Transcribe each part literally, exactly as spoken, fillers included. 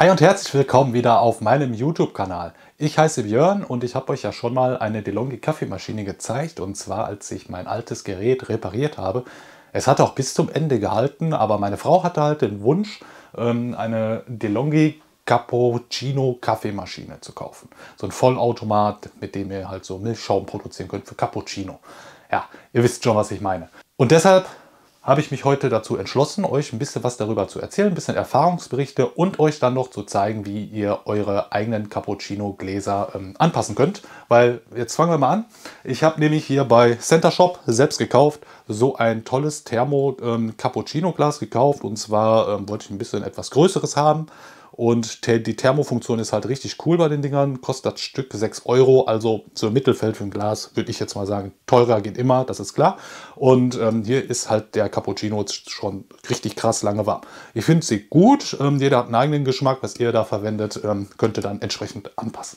Hi und herzlich willkommen wieder auf meinem YouTube-Kanal. Ich heiße Björn und ich habe euch ja schon mal eine DeLonghi Kaffeemaschine gezeigt, und zwar als ich mein altes Gerät repariert habe. Es hat auch bis zum Ende gehalten, aber meine Frau hatte halt den Wunsch, eine DeLonghi Cappuccino Kaffeemaschine zu kaufen. So ein Vollautomat, mit dem ihr halt so Milchschaum produzieren könnt für Cappuccino. Ja, ihr wisst schon, was ich meine. Und deshalb habe ich mich heute dazu entschlossen, euch ein bisschen was darüber zu erzählen, ein bisschen Erfahrungsberichte und euch dann noch zu zeigen, wie ihr eure eigenen Cappuccino-Gläser ähm, anpassen könnt. Weil, jetzt fangen wir mal an. Ich habe nämlich hier bei Center Shop selbst gekauft, so ein tolles Thermo-Cappuccino-Glas gekauft. Und zwar ähm, wollte ich ein bisschen etwas Größeres haben. Und die Thermofunktion ist halt richtig cool bei den Dingern. Kostet das Stück sechs Euro, also so im Mittelfeld für ein Glas, würde ich jetzt mal sagen. Teurer geht immer, das ist klar. Und ähm, hier ist halt der Cappuccino schon richtig krass lange warm. Ich finde sie gut. Ähm, jeder hat einen eigenen Geschmack. Was ihr da verwendet, ähm, könnt ihr dann entsprechend anpassen.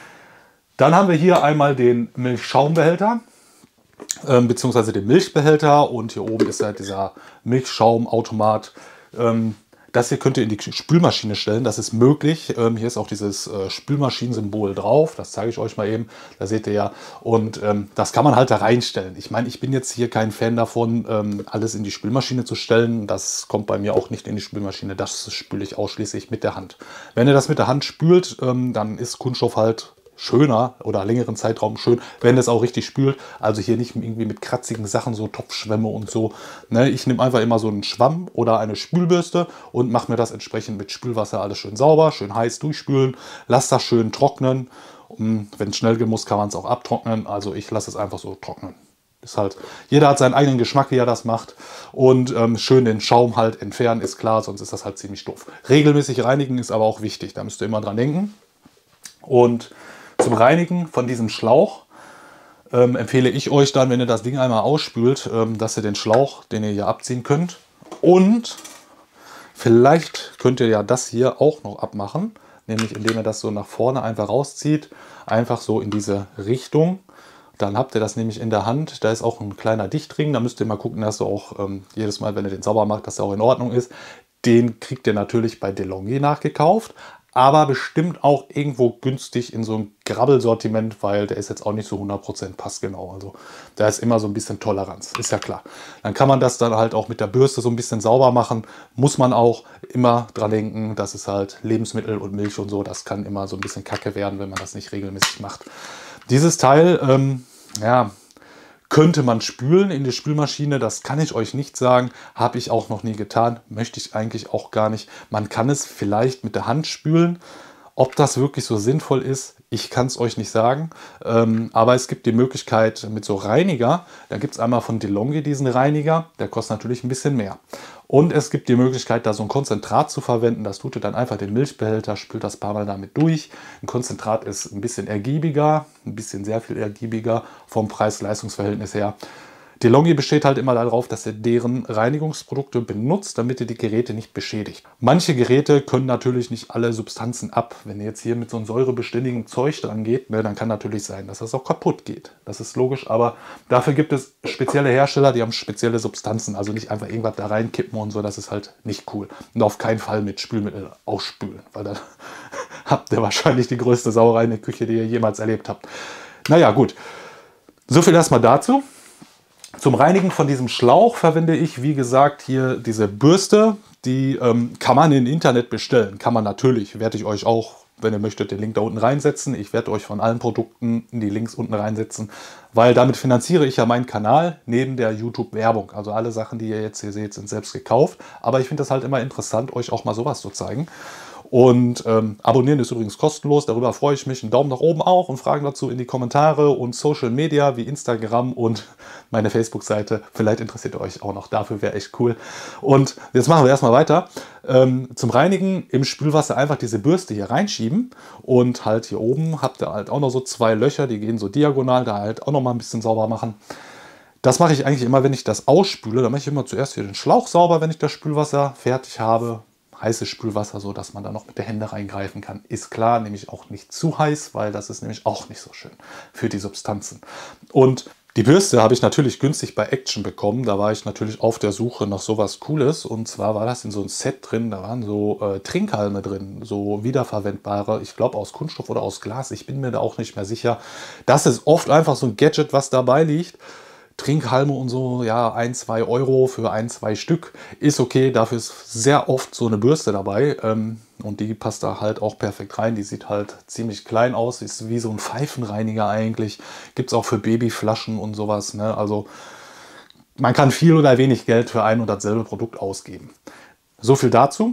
Dann haben wir hier einmal den Milchschaumbehälter, ähm, beziehungsweise den Milchbehälter. Und hier oben ist halt dieser Milchschaumautomat. Ähm, Das hier könnt ihr in die Spülmaschine stellen, das ist möglich. Ähm, hier ist auch dieses äh, Spülmaschinensymbol drauf, das zeige ich euch mal eben, da seht ihr ja. Und ähm, das kann man halt da reinstellen. Ich meine, ich bin jetzt hier kein Fan davon, ähm, alles in die Spülmaschine zu stellen. Das kommt bei mir auch nicht in die Spülmaschine, das spüle ich ausschließlich mit der Hand. Wenn ihr das mit der Hand spült, ähm, dann ist Kunststoff halt schöner oder längeren Zeitraum schön, wenn es auch richtig spült. Also hier nicht irgendwie mit kratzigen Sachen, so Topfschwämme und so. Ne, ich nehme einfach immer so einen Schwamm oder eine Spülbürste und mache mir das entsprechend mit Spülwasser alles schön sauber, schön heiß durchspülen. Lass das schön trocknen. Wenn es schnell gehen muss, kann man es auch abtrocknen. Also ich lasse es einfach so trocknen. Ist halt, jeder hat seinen eigenen Geschmack, wie er das macht. Und ähm, schön den Schaum halt entfernen, ist klar, sonst ist das halt ziemlich doof. Regelmäßig reinigen ist aber auch wichtig, da müsst ihr immer dran denken. Und zum Reinigen von diesem Schlauch ähm, empfehle ich euch dann, wenn ihr das Ding einmal ausspült, ähm, dass ihr den Schlauch, den ihr hier abziehen könnt. Und vielleicht könnt ihr ja das hier auch noch abmachen, nämlich indem ihr das so nach vorne einfach rauszieht, einfach so in diese Richtung. Dann habt ihr das nämlich in der Hand. Da ist auch ein kleiner Dichtring. Da müsst ihr mal gucken, dass ihr auch ähm, jedes Mal, wenn ihr den sauber macht, dass er auch in Ordnung ist. Den kriegt ihr natürlich bei DeLonghi nachgekauft, aber bestimmt auch irgendwo günstig in so einem Grabbelsortiment, weil der ist jetzt auch nicht so hundert Prozent passgenau. Also da ist immer so ein bisschen Toleranz, ist ja klar. Dann kann man das dann halt auch mit der Bürste so ein bisschen sauber machen. Muss man auch immer dran denken, das ist halt Lebensmittel und Milch und so. Das kann immer so ein bisschen kacke werden, wenn man das nicht regelmäßig macht. Dieses Teil, ähm, ja, könnte man spülen in die Spülmaschine, das kann ich euch nicht sagen, habe ich auch noch nie getan, möchte ich eigentlich auch gar nicht. Man kann es vielleicht mit der Hand spülen, ob das wirklich so sinnvoll ist, ich kann es euch nicht sagen, ähm, aber es gibt die Möglichkeit mit so Reiniger, da gibt es einmal von DeLonghi diesen Reiniger, der kostet natürlich ein bisschen mehr. Und es gibt die Möglichkeit, da so ein Konzentrat zu verwenden. Das tut ihr dann einfach den Milchbehälter, spült das paar Mal damit durch. Ein Konzentrat ist ein bisschen ergiebiger, ein bisschen sehr viel ergiebiger vom Preis-Leistungs-Verhältnis her. DeLonghi besteht halt immer darauf, dass ihr deren Reinigungsprodukte benutzt, damit ihr die Geräte nicht beschädigt. Manche Geräte können natürlich nicht alle Substanzen ab. Wenn ihr jetzt hier mit so einem säurebeständigen Zeug dran geht, ne, dann kann natürlich sein, dass das auch kaputt geht. Das ist logisch, aber dafür gibt es spezielle Hersteller, die haben spezielle Substanzen. Also nicht einfach irgendwas da reinkippen und so, das ist halt nicht cool. Und auf keinen Fall mit Spülmittel ausspülen, weil dann habt ihr wahrscheinlich die größte Sauerei in der Küche, die ihr jemals erlebt habt. Naja, gut. So viel erstmal dazu. Zum Reinigen von diesem Schlauch verwende ich, wie gesagt, hier diese Bürste. Die ähm, kann man im Internet bestellen. Kann man natürlich. Werde ich euch auch, wenn ihr möchtet, den Link da unten reinsetzen. Ich werde euch von allen Produkten die Links unten reinsetzen, weil damit finanziere ich ja meinen Kanal neben der YouTube-Werbung. Also alle Sachen, die ihr jetzt hier seht, sind selbst gekauft. Aber ich finde das halt immer interessant, euch auch mal sowas zu zeigen. Und ähm, abonnieren ist übrigens kostenlos, darüber freue ich mich. Einen Daumen nach oben auch und Fragen dazu in die Kommentare und Social Media wie Instagram und meine Facebook-Seite. Vielleicht interessiert ihr euch auch noch, dafür wäre echt cool. Und jetzt machen wir erstmal weiter. Ähm, zum Reinigen im Spülwasser einfach diese Bürste hier reinschieben und halt hier oben habt ihr halt auch noch so zwei Löcher, die gehen so diagonal, da halt auch noch mal ein bisschen sauber machen. Das mache ich eigentlich immer, wenn ich das ausspüle. Da mache ich immer zuerst hier den Schlauch sauber, wenn ich das Spülwasser fertig habe. Heißes Spülwasser, so dass man da noch mit der Hände reingreifen kann. Ist klar, nämlich auch nicht zu heiß, weil das ist nämlich auch nicht so schön für die Substanzen. Und Die Bürste habe ich natürlich günstig bei Action bekommen. Da war ich natürlich auf der Suche nach sowas Cooles. Und zwar war das in so einem Set drin. Da waren so äh, Trinkhalme drin, so wiederverwendbare, ich glaube aus Kunststoff oder aus Glas. Ich bin mir da auch nicht mehr sicher. Das ist oft einfach so ein Gadget, was dabei liegt. Trinkhalme und so, ja, ein, zwei Euro für ein, zwei Stück ist okay. Dafür ist sehr oft so eine Bürste dabei. Ähm, und die passt da halt auch perfekt rein. Die sieht halt ziemlich klein aus, ist wie so ein Pfeifenreiniger eigentlich. Gibt es auch für Babyflaschen und sowas, ne? Also man kann viel oder wenig Geld für ein und dasselbe Produkt ausgeben. So viel dazu.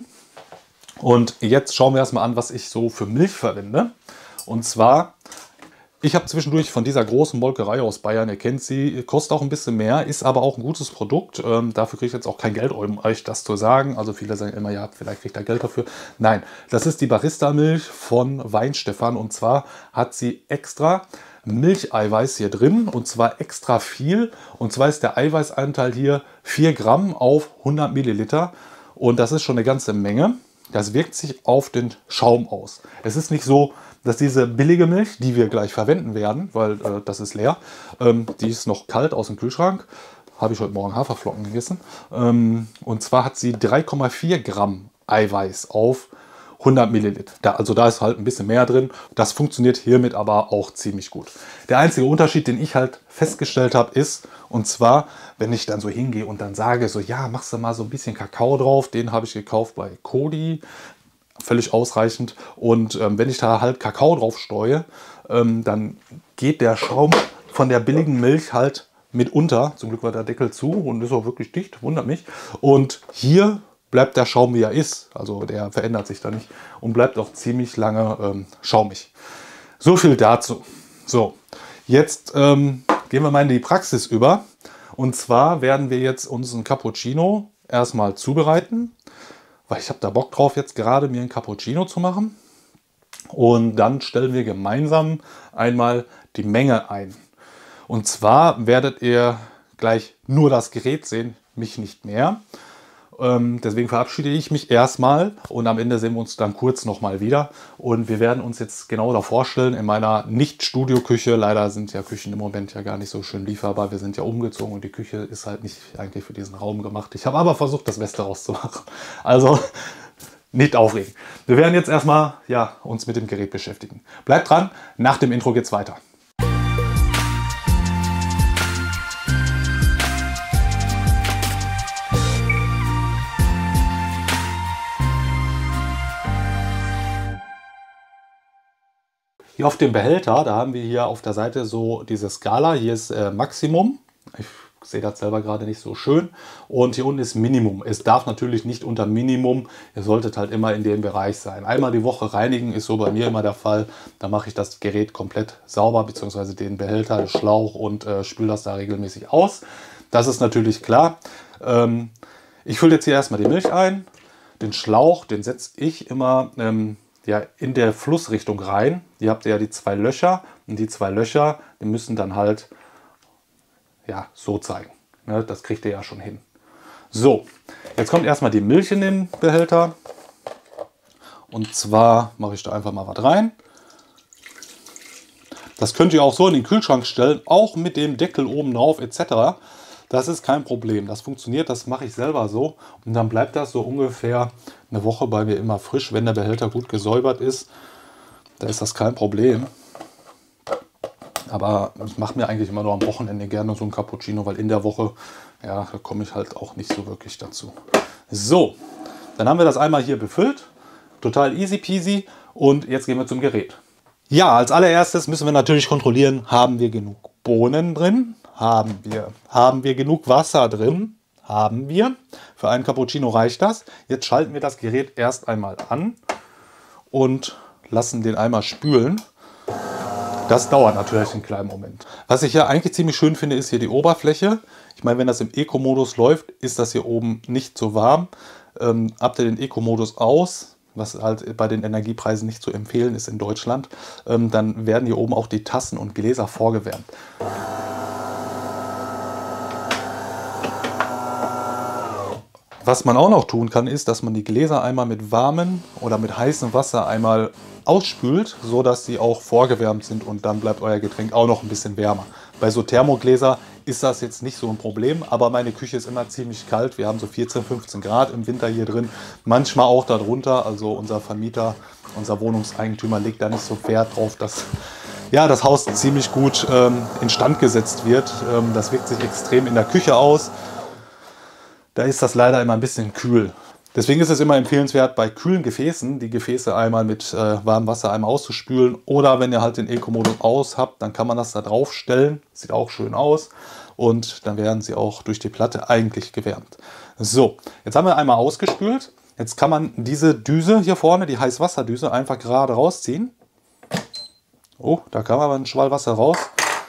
Und jetzt schauen wir erstmal an, was ich so für Milch verwende. Und zwar, ich habe zwischendurch von dieser großen Molkerei aus Bayern, ihr kennt sie, kostet auch ein bisschen mehr, ist aber auch ein gutes Produkt. Ähm, dafür kriege ich jetzt auch kein Geld, um euch das zu sagen. Also viele sagen immer, ja, vielleicht kriegt ihr Geld dafür. Nein, das ist die Barista-Milch von Weinstefan. Und zwar hat sie extra Milcheiweiß hier drin, und zwar extra viel. Und zwar ist der Eiweißanteil hier vier Gramm auf hundert Milliliter. Und das ist schon eine ganze Menge. Das wirkt sich auf den Schaum aus. Es ist nicht so, dass diese billige Milch, die wir gleich verwenden werden, weil äh, das ist leer, ähm, die ist noch kalt aus dem Kühlschrank. Habe ich heute Morgen Haferflocken gegessen. Ähm, und zwar hat sie drei Komma vier Gramm Eiweiß auf hundert Milliliter. Da, also da ist halt ein bisschen mehr drin. Das funktioniert hiermit aber auch ziemlich gut. Der einzige Unterschied, den ich halt festgestellt habe, ist, und zwar, wenn ich dann so hingehe und dann sage, so ja, machst du mal so ein bisschen Kakao drauf, den habe ich gekauft bei Cody, völlig ausreichend. Und ähm, wenn ich da halt Kakao drauf streue, ähm, dann geht der Schaum von der billigen Milch halt mit unter. Zum Glück war der Deckel zu und ist auch wirklich dicht, wundert mich. Und hier bleibt der Schaum, wie er ist. Also der verändert sich da nicht und bleibt auch ziemlich lange ähm, schaumig. So viel dazu. So, jetzt ähm, gehen wir mal in die Praxis über. Und zwar werden wir jetzt unseren Cappuccino erstmal zubereiten, weil ich habe da Bock drauf, jetzt gerade mir einen Cappuccino zu machen. Und dann stellen wir gemeinsam einmal die Menge ein. Und zwar werdet ihr gleich nur das Gerät sehen, mich nicht mehr. Ähm, deswegen verabschiede ich mich erstmal und am Ende sehen wir uns dann kurz nochmal wieder. Und wir werden uns jetzt genau da vorstellen in meiner Nicht-Studio-Küche. Leider sind ja Küchen im Moment ja gar nicht so schön lieferbar. Wir sind ja umgezogen und die Küche ist halt nicht eigentlich für diesen Raum gemacht. Ich habe aber versucht, das Beste rauszumachen. Also nicht aufregen. Wir werden jetzt erstmal ja, uns mit dem Gerät beschäftigen. Bleibt dran, nach dem Intro geht's weiter. Hier auf dem Behälter, da haben wir hier auf der Seite so diese Skala. Hier ist äh, Maximum. Ich sehe das selber gerade nicht so schön. Und hier unten ist Minimum. Es darf natürlich nicht unter Minimum. Ihr solltet halt immer in dem Bereich sein. Einmal die Woche reinigen ist so bei mir immer der Fall. Da mache ich das Gerät komplett sauber, beziehungsweise den Behälter, den Schlauch und äh, spüle das da regelmäßig aus. Das ist natürlich klar. Ähm, ich fülle jetzt hier erstmal die Milch ein. Den Schlauch, den setze ich immer ähm, ja, in der Flussrichtung rein. Hier habt ihr ja die zwei Löcher und die zwei Löcher, die müssen dann halt ja, so zeigen. Ne, das kriegt ihr ja schon hin. So, jetzt kommt erstmal die Milch in den Behälter. Und zwar mache ich da einfach mal was rein. Das könnt ihr auch so in den Kühlschrank stellen, auch mit dem Deckel oben drauf et cetera. Das ist kein Problem. Das funktioniert, das mache ich selber so. Und dann bleibt das so ungefähr eine Woche bei mir immer frisch, wenn der Behälter gut gesäubert ist. Da ist das kein Problem. Aber ich mache mir eigentlich immer nur am Wochenende gerne so ein Cappuccino, weil in der Woche, ja, da komme ich halt auch nicht so wirklich dazu. So, dann haben wir das einmal hier befüllt. Total easy peasy. Und jetzt gehen wir zum Gerät. Ja, als allererstes müssen wir natürlich kontrollieren, haben wir genug Bohnen drin? Haben wir. Haben wir genug Wasser drin? Haben wir. Für einen Cappuccino reicht das. Jetzt schalten wir das Gerät erst einmal an und lassen den einmal spülen. Das dauert natürlich einen kleinen Moment. Was ich ja eigentlich ziemlich schön finde, ist hier die Oberfläche. Ich meine, wenn das im Eco-Modus läuft, ist das hier oben nicht so warm. Ähm, habt ihr den Eco-Modus aus, was halt bei den Energiepreisen nicht zu empfehlen ist in Deutschland, ähm, dann werden hier oben auch die Tassen und Gläser vorgewärmt. Was man auch noch tun kann, ist, dass man die Gläser einmal mit warmem oder mit heißem Wasser einmal ausspült, so dass sie auch vorgewärmt sind und dann bleibt euer Getränk auch noch ein bisschen wärmer. Bei so Thermogläser ist das jetzt nicht so ein Problem, aber meine Küche ist immer ziemlich kalt. Wir haben so vierzehn, fünfzehn Grad im Winter hier drin, manchmal auch darunter. Also unser Vermieter, unser Wohnungseigentümer legt da nicht so Wert drauf, dass ja, das Haus ziemlich gut ähm, instand gesetzt wird. Ähm, das wirkt sich extrem in der Küche aus. Da ist das leider immer ein bisschen kühl. Deswegen ist es immer empfehlenswert, bei kühlen Gefäßen die Gefäße einmal mit äh, warmem Wasser einmal auszuspülen. Oder wenn ihr halt den Eco-Modus aus habt, dann kann man das da drauf stellen. Sieht auch schön aus. Und dann werden sie auch durch die Platte eigentlich gewärmt. So, jetzt haben wir einmal ausgespült. Jetzt kann man diese Düse hier vorne, die Heißwasserdüse, einfach gerade rausziehen. Oh, da kam aber ein Schwall Wasser raus.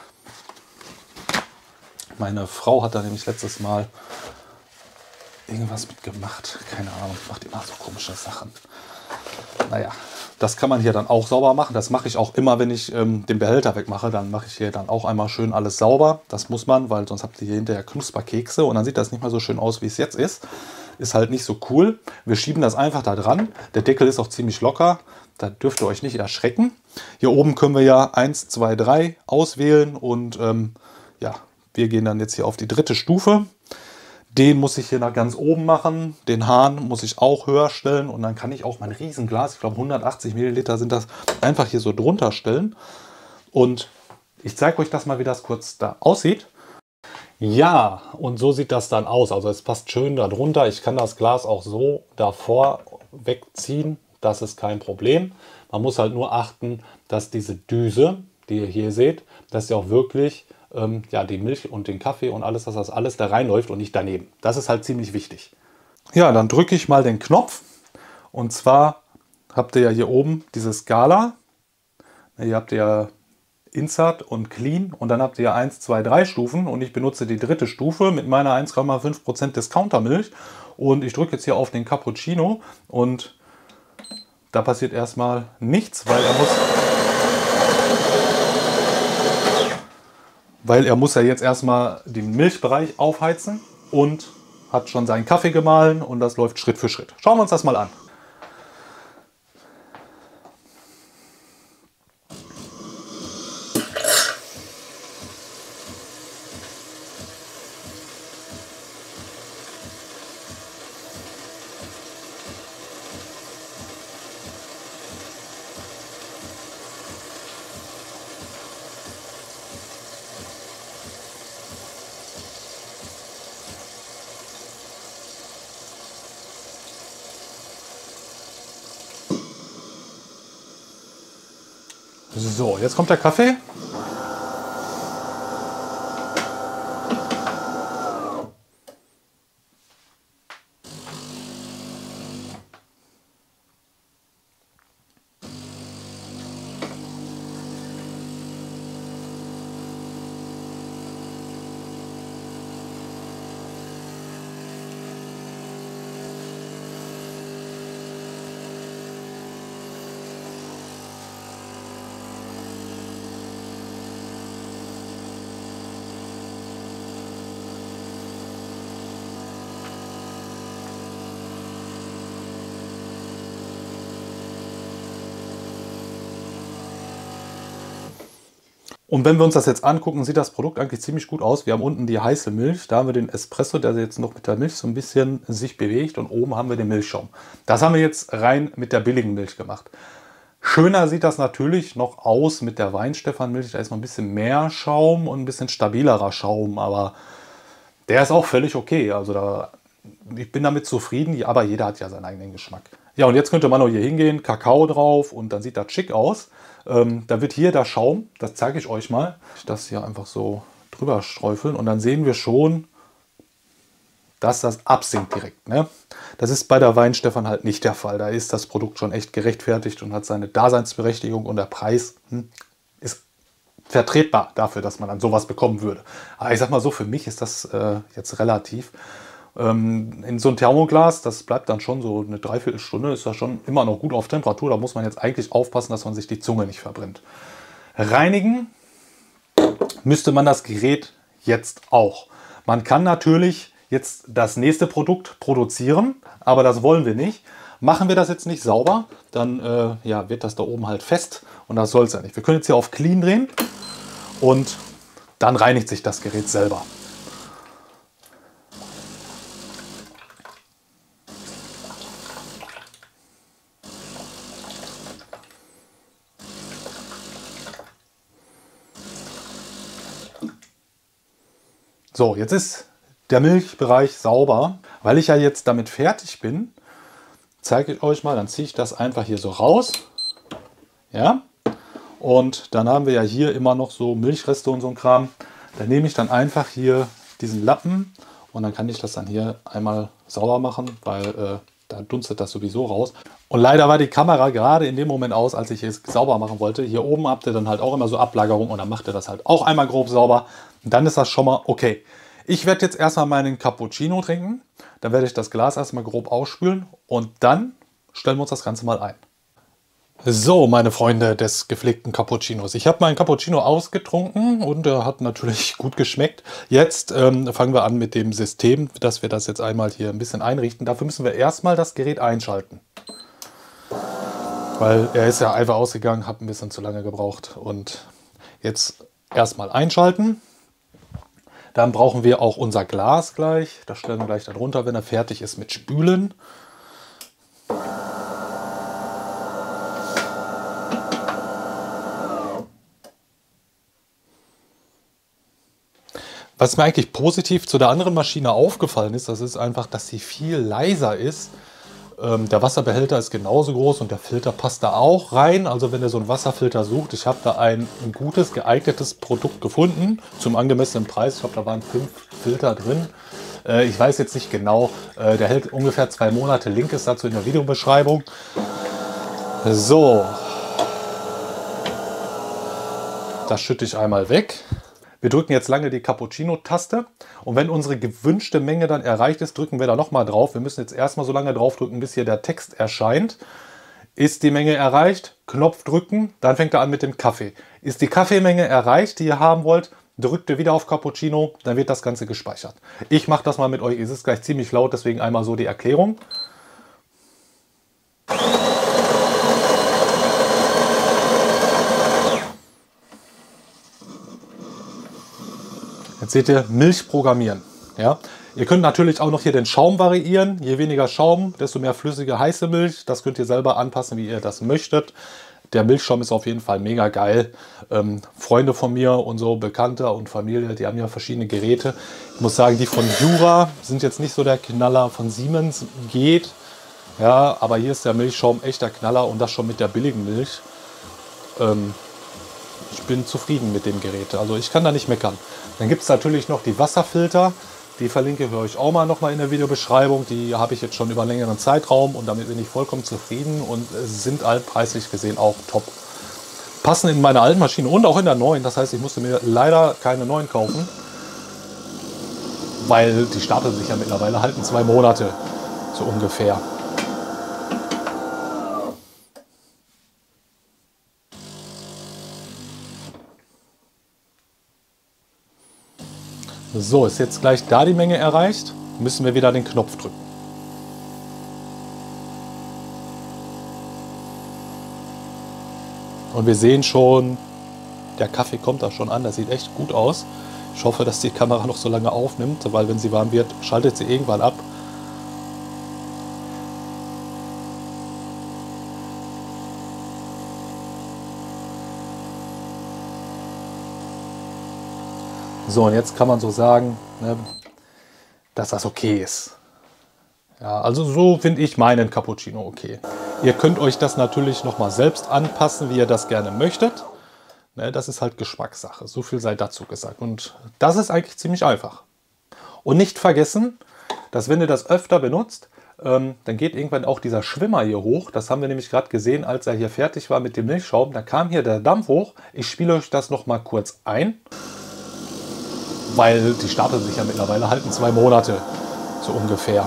Meine Frau hat da nämlich letztes Mal irgendwas mitgemacht. Keine Ahnung, macht immer so komische Sachen. Naja, das kann man hier dann auch sauber machen. Das mache ich auch immer, wenn ich ähm, den Behälter wegmache. Dann mache ich hier dann auch einmal schön alles sauber. Das muss man, weil sonst habt ihr hier hinterher Knusperkekse und dann sieht das nicht mehr so schön aus, wie es jetzt ist. Ist halt nicht so cool. Wir schieben das einfach da dran. Der Deckel ist auch ziemlich locker. Da dürft ihr euch nicht erschrecken. Hier oben können wir ja eins, zwei, drei auswählen. Und ähm, ja, wir gehen dann jetzt hier auf die dritte Stufe. Den muss ich hier nach ganz oben machen. Den Hahn muss ich auch höher stellen. Und dann kann ich auch mein Riesenglas, ich glaube hundertachtzig Milliliter sind das, einfach hier so drunter stellen. Und ich zeige euch das mal, wie das kurz da aussieht. Ja, und so sieht das dann aus. Also es passt schön da drunter. Ich kann das Glas auch so davor wegziehen. Das ist kein Problem. Man muss halt nur achten, dass diese Düse, die ihr hier seht, dass sie auch wirklich ähm, ja, die Milch und den Kaffee und alles, dass das alles da reinläuft und nicht daneben. Das ist halt ziemlich wichtig. Ja, dann drücke ich mal den Knopf. Und zwar habt ihr ja hier oben diese Skala. Hier habt ihr ja Insert und Clean und dann habt ihr eins, zwei, drei Stufen und ich benutze die dritte Stufe mit meiner eins Komma fünf Prozent Discountermilch und ich drücke jetzt hier auf den Cappuccino und da passiert erstmal nichts, weil er muss weil er muss ja jetzt erstmal den Milchbereich aufheizen und hat schon seinen Kaffee gemahlen und das läuft Schritt für Schritt. Schauen wir uns das mal an. So, jetzt kommt der Kaffee. Und wenn wir uns das jetzt angucken, sieht das Produkt eigentlich ziemlich gut aus. Wir haben unten die heiße Milch, da haben wir den Espresso, der jetzt noch mit der Milch so ein bisschen sich bewegt und oben haben wir den Milchschaum. Das haben wir jetzt rein mit der billigen Milch gemacht. Schöner sieht das natürlich noch aus mit der Weihenstephan-Milch. Da ist noch ein bisschen mehr Schaum und ein bisschen stabilerer Schaum, aber der ist auch völlig okay. Also da, ich bin damit zufrieden, aber jeder hat ja seinen eigenen Geschmack. Ja, und jetzt könnte man auch hier hingehen, Kakao drauf und dann sieht das schick aus. Ähm, da wird hier der Schaum, das zeige ich euch mal, ich das hier einfach so drüber streufeln und dann sehen wir schon, dass das absinkt direkt. Ne? Das ist bei der Weihenstephan halt nicht der Fall. Da ist das Produkt schon echt gerechtfertigt und hat seine Daseinsberechtigung und der Preis hm, ist vertretbar dafür, dass man dann sowas bekommen würde. Aber ich sag mal so, für mich ist das äh, jetzt relativ. Ähm, in so ein Thermoglas, das bleibt dann schon so eine Dreiviertelstunde, ist das schon immer noch gut auf Temperatur. Da muss man jetzt eigentlich aufpassen, dass man sich die Zunge nicht verbrennt. Reinigen müsste man das Gerät jetzt auch. Man kann natürlich jetzt das nächste Produkt produzieren, aber das wollen wir nicht. Machen wir das jetzt nicht sauber, dann äh, ja, wird das da oben halt fest und das soll es ja nicht. Wir können jetzt hier auf Clean drehen und dann reinigt sich das Gerät selber. So, jetzt ist der Milchbereich sauber. Weil ich ja jetzt damit fertig bin, zeige ich euch mal, dann ziehe ich das einfach hier so raus. Ja, und dann haben wir ja hier immer noch so Milchreste und so ein Kram. Da nehme ich dann einfach hier diesen Lappen und dann kann ich das dann hier einmal sauber machen, weil äh, da dunstet das sowieso raus. Und leider war die Kamera gerade in dem Moment aus, als ich es sauber machen wollte. Hier oben habt ihr dann halt auch immer so Ablagerung und dann macht ihr das halt auch einmal grob sauber. Und dann ist das schon mal okay. Ich werde jetzt erstmal meinen Cappuccino trinken. Dann werde ich das Glas erstmal grob ausspülen und dann stellen wir uns das Ganze mal ein. So, meine Freunde des gepflegten Cappuccinos. Ich habe meinen Cappuccino ausgetrunken und er hat natürlich gut geschmeckt. Jetzt ähm, fangen wir an mit dem System, dass wir das jetzt einmal hier ein bisschen einrichten. Dafür müssen wir erstmal das Gerät einschalten. Weil er ist ja einfach ausgegangen, hat ein bisschen zu lange gebraucht. Und jetzt erstmal einschalten. Dann brauchen wir auch unser Glas gleich. Das stellen wir gleich darunter, wenn er fertig ist mit Spülen. Was mir eigentlich positiv zu der anderen Maschine aufgefallen ist, das ist einfach, dass sie viel leiser ist. Ähm, der Wasserbehälter ist genauso groß und der Filter passt da auch rein. Also wenn ihr so einen Wasserfilter sucht, ich habe da ein, ein gutes, geeignetes Produkt gefunden zum angemessenen Preis. Ich glaube, da waren fünf Filter drin. Äh, ich weiß jetzt nicht genau, äh, der hält ungefähr zwei Monate. Link ist dazu in der Videobeschreibung. So, das schütte ich einmal weg. Wir drücken jetzt lange die Cappuccino-Taste und wenn unsere gewünschte Menge dann erreicht ist, drücken wir da nochmal drauf. Wir müssen jetzt erstmal so lange drauf drücken, bis hier der Text erscheint. Ist die Menge erreicht? Knopf drücken, dann fängt er an mit dem Kaffee. Ist die Kaffeemenge erreicht, die ihr haben wollt, drückt ihr wieder auf Cappuccino, dann wird das Ganze gespeichert. Ich mache das mal mit euch, es ist gleich ziemlich laut, deswegen einmal so die Erklärung. Jetzt seht ihr, Milch programmieren. Ja? Ihr könnt natürlich auch noch hier den Schaum variieren. Je weniger Schaum, desto mehr flüssige, heiße Milch. Das könnt ihr selber anpassen, wie ihr das möchtet. Der Milchschaum ist auf jeden Fall mega geil. Ähm, Freunde von mir und so, Bekannte und Familie, die haben ja verschiedene Geräte. Ich muss sagen, die von Jura sind jetzt nicht so der Knaller. Von Siemens geht. Ja, aber hier ist der Milchschaum echt der Knaller und das schon mit der billigen Milch. Ähm, ich bin zufrieden mit dem Gerät. Also ich kann da nicht meckern. Dann gibt es natürlich noch die Wasserfilter. Die verlinke ich euch auch mal noch mal in der Videobeschreibung. Die habe ich jetzt schon über einen längeren Zeitraum und damit bin ich vollkommen zufrieden und sind altpreislich gesehen auch top. Passen in meine alten Maschine und auch in der neuen. Das heißt, ich musste mir leider keine neuen kaufen, weil die starten sich ja mittlerweile, halten zwei Monate so ungefähr. So, ist jetzt gleich da die Menge erreicht, müssen wir wieder den Knopf drücken. Und wir sehen schon, der Kaffee kommt da schon an, das sieht echt gut aus. Ich hoffe, dass die Kamera noch so lange aufnimmt, weil wenn sie warm wird, schaltet sie irgendwann ab. So, und jetzt kann man so sagen, ne, dass das okay ist. Ja, also so finde ich meinen Cappuccino okay. Ihr könnt euch das natürlich nochmal selbst anpassen, wie ihr das gerne möchtet. Ne, das ist halt Geschmackssache, so viel sei dazu gesagt. Und das ist eigentlich ziemlich einfach. Und nicht vergessen, dass wenn ihr das öfter benutzt, ähm, dann geht irgendwann auch dieser Schwimmer hier hoch. Das haben wir nämlich gerade gesehen, als er hier fertig war mit dem Milchschaum. Da kam hier der Dampf hoch. Ich spiele euch das nochmal kurz ein. Weil die starten sich ja mittlerweile, halten zwei Monate so ungefähr.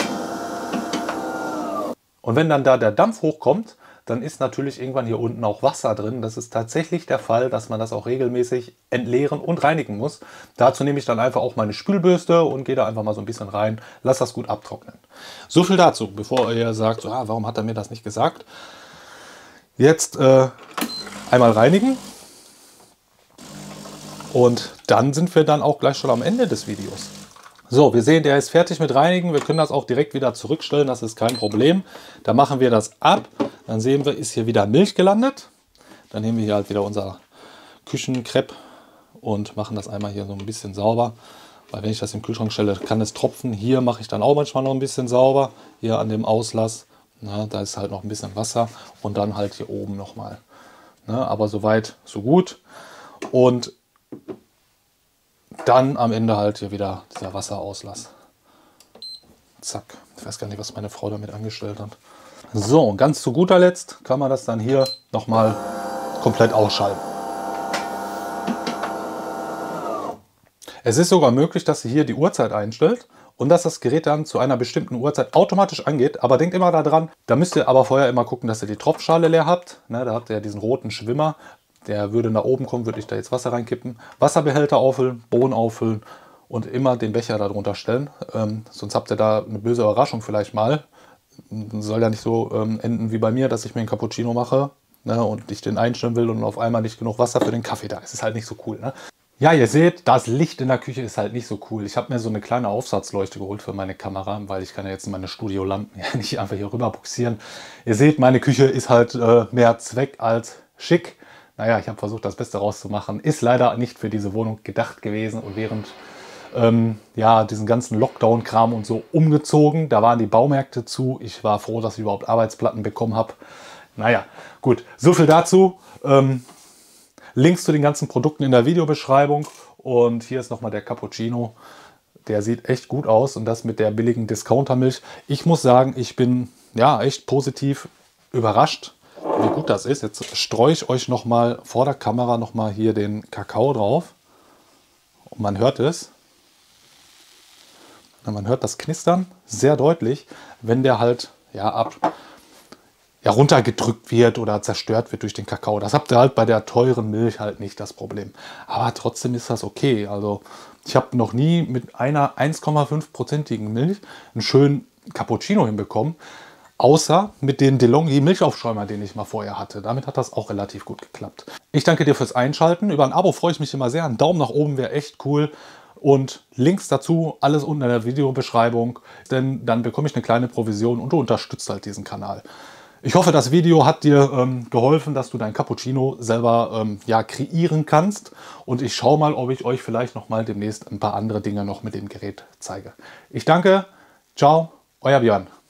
Und wenn dann da der Dampf hochkommt, dann ist natürlich irgendwann hier unten auch Wasser drin. Das ist tatsächlich der Fall, dass man das auch regelmäßig entleeren und reinigen muss. Dazu nehme ich dann einfach auch meine Spülbürste und gehe da einfach mal so ein bisschen rein, lasse das gut abtrocknen. So viel dazu, bevor ihr sagt, so, ah, warum hat er mir das nicht gesagt? Jetzt äh, einmal reinigen. Und dann sind wir dann auch gleich schon am Ende des Videos. So, wir sehen, der ist fertig mit Reinigen. Wir können das auch direkt wieder zurückstellen, das ist kein Problem. Dann machen wir das ab. Dann sehen wir, ist hier wieder Milch gelandet. Dann nehmen wir hier halt wieder unser Küchenkrepp und machen das einmal hier so ein bisschen sauber. Weil wenn ich das im Kühlschrank stelle, kann es tropfen. Hier mache ich dann auch manchmal noch ein bisschen sauber. Hier an dem Auslass. Na, da ist halt noch ein bisschen Wasser. Und dann halt hier oben nochmal. Aber soweit, so gut. Und dann am Ende halt hier wieder dieser Wasserauslass. Zack. Ich weiß gar nicht, was meine Frau damit angestellt hat. So, und ganz zu guter Letzt kann man das dann hier nochmal komplett ausschalten. Es ist sogar möglich, dass sie hier die Uhrzeit einstellt und dass das Gerät dann zu einer bestimmten Uhrzeit automatisch angeht. Aber denkt immer daran, da müsst ihr aber vorher immer gucken, dass ihr die Tropfschale leer habt. Ne, da habt ihr ja diesen roten Schwimmer. Der würde nach oben kommen, würde ich da jetzt Wasser reinkippen. Wasserbehälter auffüllen, Bohnen auffüllen und immer den Becher darunter stellen. Ähm, sonst habt ihr da eine böse Überraschung vielleicht mal. Soll ja nicht so ähm, enden wie bei mir, dass ich mir einen Cappuccino mache, ne, und ich den einstellen will und auf einmal nicht genug Wasser für den Kaffee da ist. Das ist halt nicht so cool. Ne? Ja, ihr seht, das Licht in der Küche ist halt nicht so cool. Ich habe mir so eine kleine Aufsatzleuchte geholt für meine Kamera, weil ich kann ja jetzt meine Studiolampen ja nicht einfach hier rüber buxieren. Ihr seht, meine Küche ist halt äh, mehr Zweck als schick. Naja, ich habe versucht, das Beste rauszumachen. Ist leider nicht für diese Wohnung gedacht gewesen und während ähm, ja, diesen ganzen Lockdown-Kram und so umgezogen. Da waren die Baumärkte zu. Ich war froh, dass ich überhaupt Arbeitsplatten bekommen habe. Naja, gut, so viel dazu. Ähm, Links zu den ganzen Produkten in der Videobeschreibung. Und hier ist nochmal der Cappuccino. Der sieht echt gut aus und das mit der billigen Discountermilch. Ich muss sagen, ich bin ja echt positiv überrascht, wie gut das ist. Jetzt streue ich euch noch mal vor der Kamera noch mal hier den Kakao drauf. Und man hört es. Man hört das Knistern sehr deutlich, wenn der halt ja, ab, ja, runtergedrückt wird oder zerstört wird durch den Kakao. Das habt ihr halt bei der teuren Milch halt nicht das Problem. Aber trotzdem ist das okay. Also ich habe noch nie mit einer eins Komma fünf prozentigen Milch einen schönen Cappuccino hinbekommen. Außer mit den DeLonghi Milchaufschäumer, den ich mal vorher hatte. Damit hat das auch relativ gut geklappt. Ich danke dir fürs Einschalten. Über ein Abo freue ich mich immer sehr. Ein Daumen nach oben wäre echt cool. Und Links dazu, alles unten in der Videobeschreibung. Denn dann bekomme ich eine kleine Provision und du unterstützt halt diesen Kanal. Ich hoffe, das Video hat dir ähm, geholfen, dass du dein Cappuccino selber ähm, ja, kreieren kannst. Und ich schaue mal, ob ich euch vielleicht noch mal demnächst ein paar andere Dinge noch mit dem Gerät zeige. Ich danke. Ciao, euer Björn.